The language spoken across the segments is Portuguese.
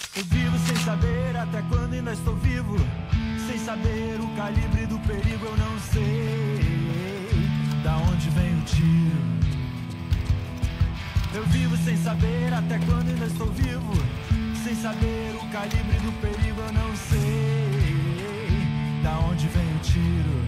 Eu vivo sem saber até quando ainda estou vivo. Sem saber o calibre do perigo, eu não sei da onde vem o tiro. Eu vivo sem saber até quando ainda estou vivo. Sem saber o calibre do perigo, eu não sei da onde vem o tiro.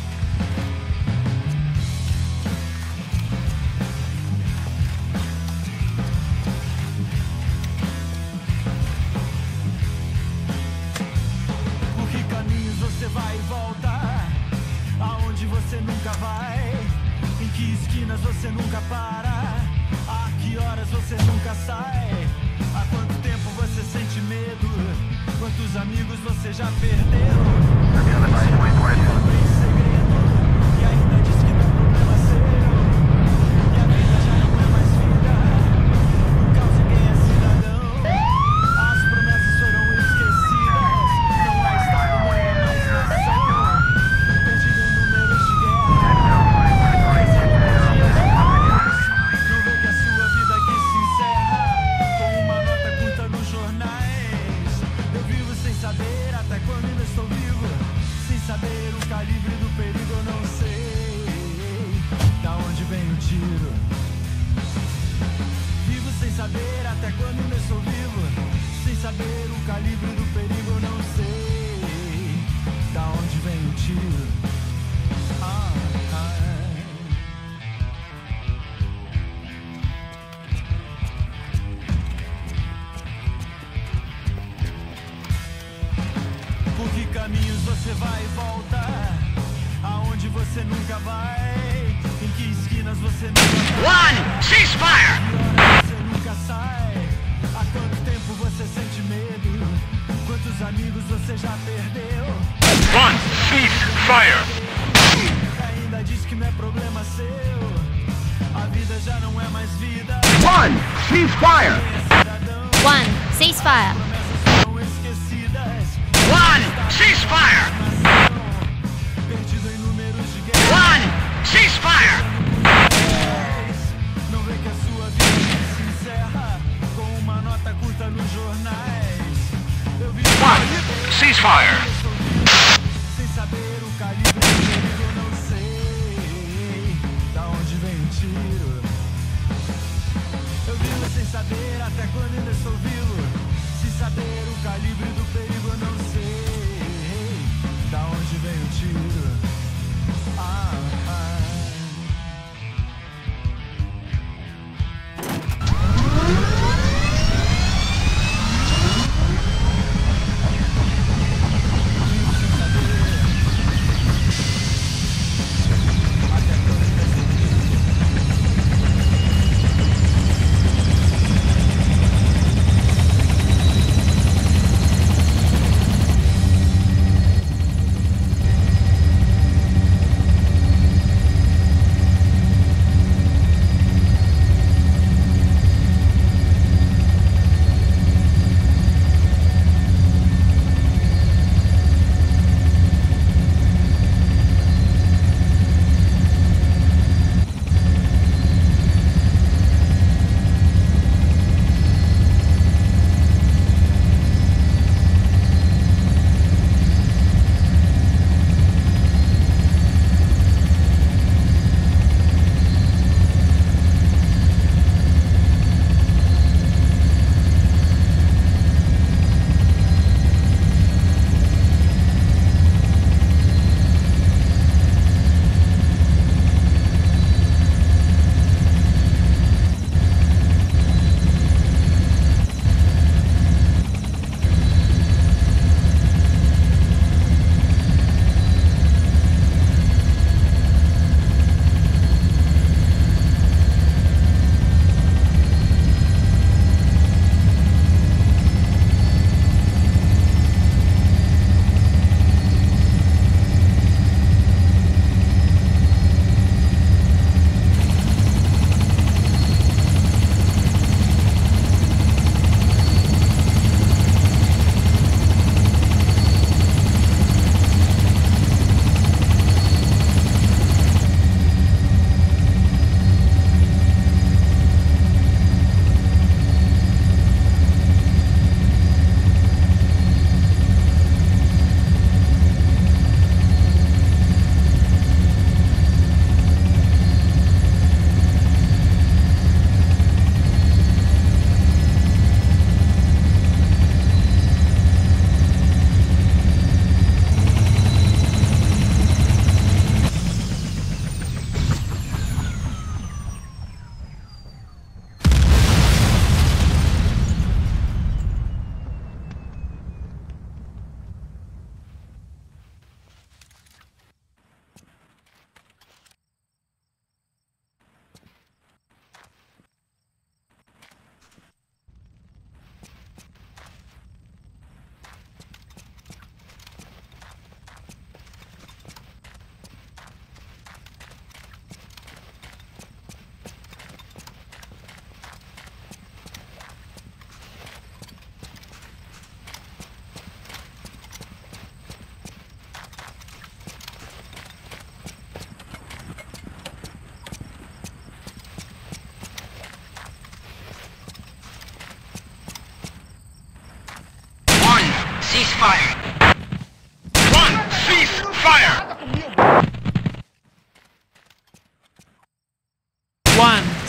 Por que caminhos você vai e volta? Aonde você nunca vai? Em que esquinas você nunca para? A que horas você nunca sai? Há quanto tempo você sente medo? Quantos amigos você já perdeu? Você abre segredo e ainda diz que não é problema seu. E a vida já não é mais vida. No caos ninguém é cidadão. As promessas foram esquecidas. Não há estado, não há mais nação. Perdido em números de guerra. Recebendo dias de paz. Não vê que a sua vida aqui se encerra com uma nota curta nos jornais. Eu vivo sem saber até quando ainda estou vivo. Sem saber o calibre do perigo, eu não sei da onde vem o tiro. Vivo sem saber até quando ainda estou vivo. Sem saber o calibre do perigo, eu não sei da onde vem o tiro. Por que caminhos você vai e volta? Aonde você nunca vai? Em que esquinas você nunca vai? One, cease fire! Que horas você nunca sai? Há quanto tempo você sente medo? Quantos amigos você já perdeu? One, cease fire! Ainda diz que não é problema seu. A vida já não é mais vida. One, cease fire! Quem é cidadão? One, ceasefire. Promessas foram esquecidas. One, cease fire! Perdido em números de guerra. One, cease fire! Não vê que a sua vida se encerra com uma nota curta nos jornais. Eu vi One, cease fire! sem saber o calibre do perigo, eu não sei da onde vem o tiro. Eu vivo sem saber até quando ainda estou vivo. Sem saber o calibre do perigo, eu não sei da onde vem o tiro.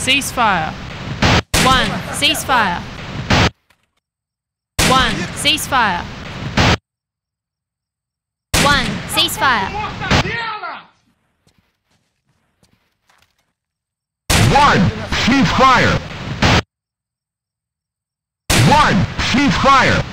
ceasefire. 1, ceasefire. 1, ceasefire. 1, ceasefire. 1, ceasefire. 1, ceasefire.